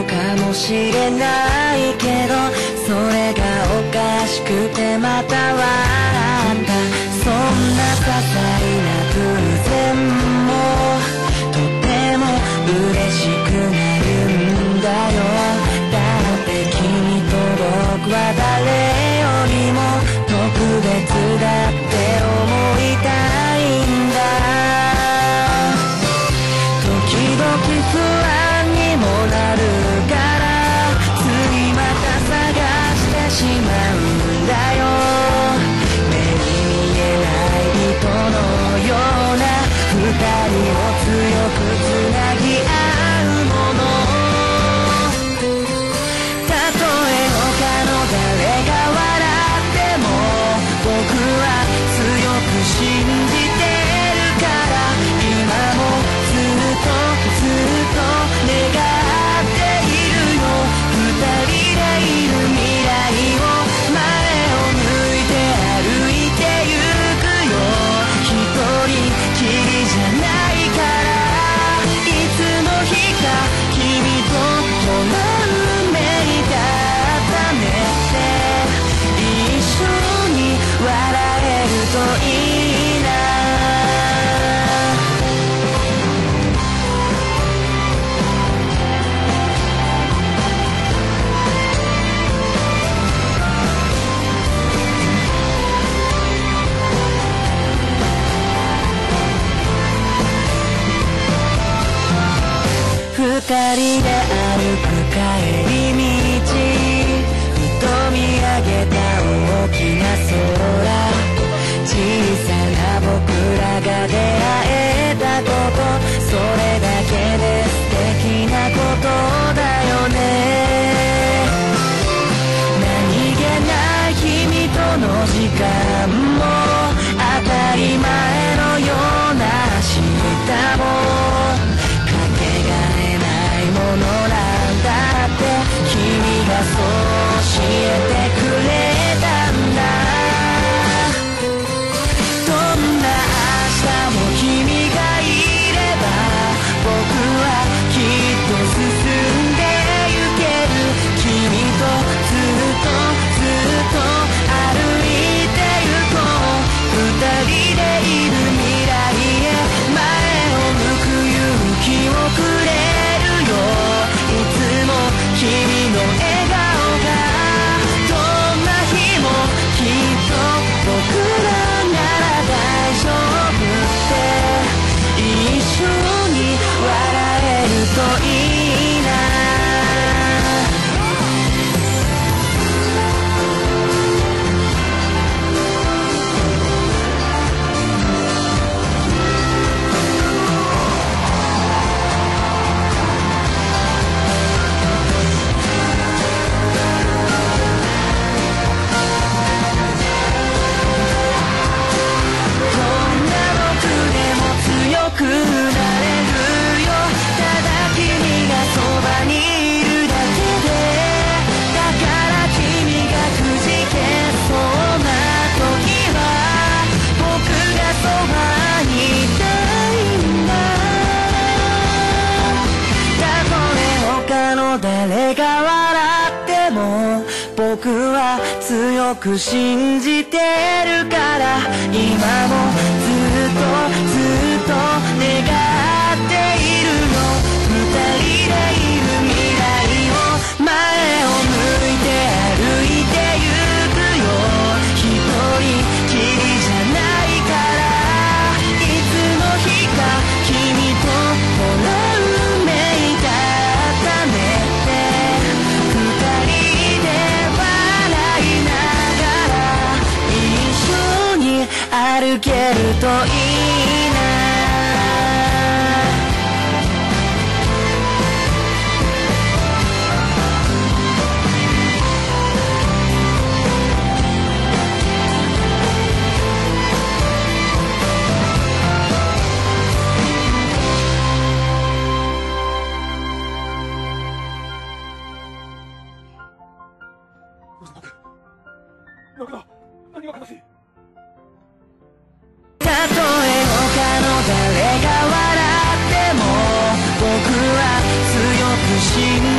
かもしれないけど、それがおかしくてまた笑った。そんな些細な偶然もとても嬉しくなるんだよ。だって君と僕は誰よりも特別だって思いたいんだ。時々不安にもなるからついまた探してしまうんだよ。目に見えない糸のような二人を強くつなぎ合うもの。たとえ他の誰が笑っても僕は強く信じてるから、今もずっと願っているよ。二人でいる未来を前を向いて歩いてゆくよ。一人きりじゃないから、いつの日か君とこの運命だったねって一緒に笑えるといいな。二人で歩く帰り道、ふと見上げた大きな空、小さな僕らが出会えたこと、それだけで素敵なことだよね。何気ない君との時間も当たり前のような明日もかけがえないものなんだって君がそう教えてくれたんだ。どんな明日も君がいれば僕はきっと進んでゆける。君とずっと歩いてゆこう。二人でいる未来へ前を向く勇気をくれるよ。いつも君の笑顔がどんな日もきっと僕らなら大丈夫って一緒に笑えるといいな。くなれるよ。ただ君がそばにいるだけで、だから君がくじけそうな時は僕がそばにいたいんだ。たとえ他の誰が笑っても僕は強く信じてるから、今もずっと願っているよ。二人でいる未来を前を向いて歩いてゆくよ。一人きりじゃないから、いつの日か君とこの運命だったねって二人で笑いながら一緒に歩けるといいな。何が悲しい。たとえ他の誰が笑っても僕は強く信じ